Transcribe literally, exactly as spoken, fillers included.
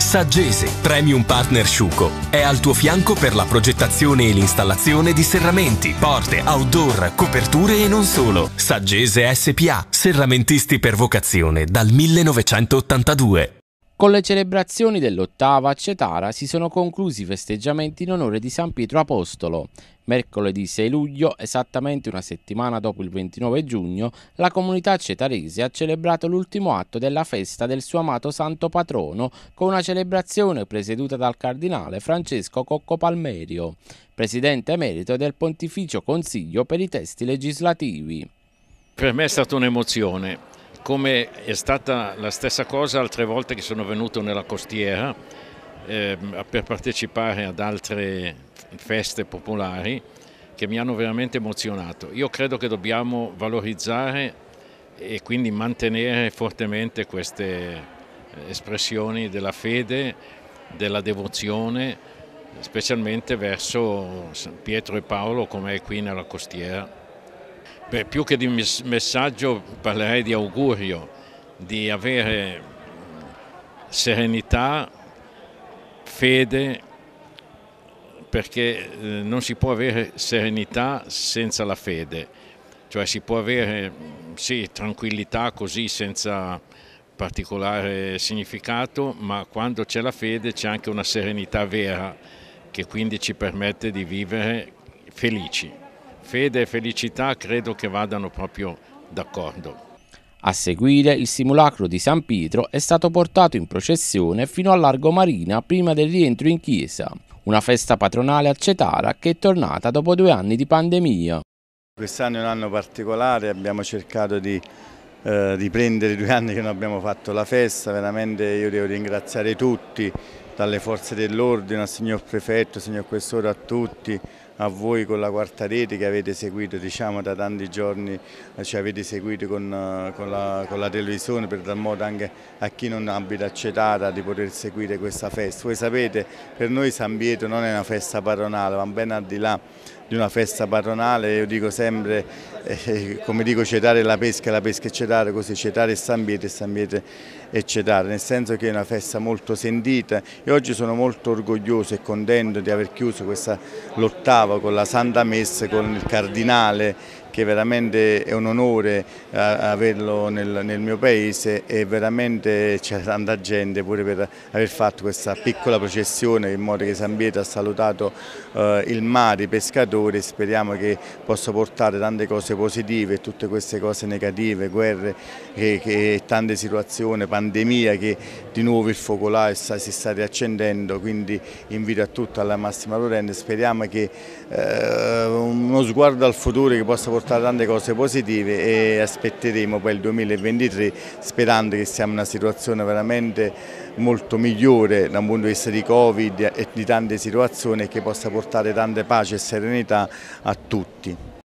Saggese, Premium Partner Sciuco, è al tuo fianco per la progettazione e l'installazione di serramenti, porte, outdoor, coperture e non solo. Saggese S P A, serramentisti per vocazione dal millenovecentottantadue. Con le celebrazioni dell'ottava a Cetara si sono conclusi i festeggiamenti in onore di San Pietro Apostolo. Mercoledì sei luglio, esattamente una settimana dopo il ventinove giugno, la comunità cetarese ha celebrato l'ultimo atto della festa del suo amato santo patrono con una celebrazione presieduta dal cardinale Francesco Cocco Palmerio, presidente emerito del Pontificio Consiglio per i testi legislativi. Per me è stata un'emozione. Come è stata la stessa cosa altre volte che sono venuto nella costiera eh, per partecipare ad altre feste popolari che mi hanno veramente emozionato. Io credo che dobbiamo valorizzare e quindi mantenere fortemente queste espressioni della fede, della devozione, specialmente verso San Pietro e Paolo come è qui nella costiera. Beh, più che di messaggio parlerei di augurio, di avere serenità, fede, perché non si può avere serenità senza la fede, cioè si può avere sì, tranquillità così senza particolare significato, ma quando c'è la fede c'è anche una serenità vera che quindi ci permette di vivere felici. Fede e felicità credo che vadano proprio d'accordo. A seguire il simulacro di San Pietro è stato portato in processione fino al Largo Marina prima del rientro in chiesa, una festa patronale a Cetara che è tornata dopo due anni di pandemia. Quest'anno è un anno particolare, abbiamo cercato di eh, riprendere i due anni che non abbiamo fatto la festa, veramente io devo ringraziare tutti, dalle forze dell'ordine, al signor prefetto, al signor questore, a tutti, a voi con la quarta rete che avete seguito diciamo, da tanti giorni, ci avete seguito con, con, la, con la televisione per dar modo anche a chi non abita a Cetara di poter seguire questa festa. Voi sapete, per noi San Pietro non è una festa patronale, ma ben al di là di una festa patronale, io dico sempre, eh, come dico Cetara è la pesca, la pesca è Cetara, così Cetara è San Pietro e San Pietro è Cetara, nel senso che è una festa molto sentita e oggi sono molto orgoglioso e contento di aver chiuso questa l'ottava con la Santa Messa, con il Cardinale, che veramente è un onore eh, averlo nel, nel mio paese e veramente c'è tanta gente pure per aver fatto questa piccola processione in modo che San Pietro ha salutato eh, il mare, i pescatori, speriamo che possa portare tante cose positive e tutte queste cose negative, guerre che, che, tante situazioni, pandemia che di nuovo il focolare sta, si sta riaccendendo, quindi invito a tutti alla massima prudente, speriamo che eh, uno sguardo al futuro che possa portare portare tante cose positive e aspetteremo poi il duemilaventitré sperando che siamo in una situazione veramente molto migliore da un punto di vista di Covid e di tante situazioni e che possa portare tante pace e serenità a tutti.